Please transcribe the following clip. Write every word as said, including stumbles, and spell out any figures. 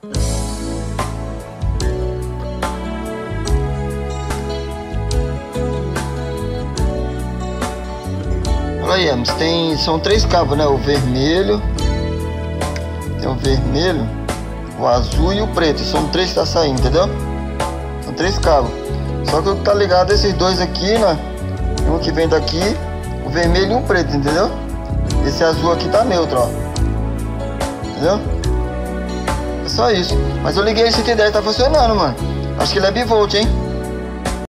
Olha aí, Emerson, tem, são três cabos, né? O vermelho, tem o vermelho, o azul e o preto. São três que tá saindo, entendeu? São três cabos. Só que o que tá ligado é esses dois aqui, né? Um que vem daqui, o vermelho e o preto, entendeu? Esse azul aqui tá neutro, ó. Entendeu? É só isso. Mas eu liguei esse cento e dez, tá funcionando, mano. Acho que ele é bivolt, hein?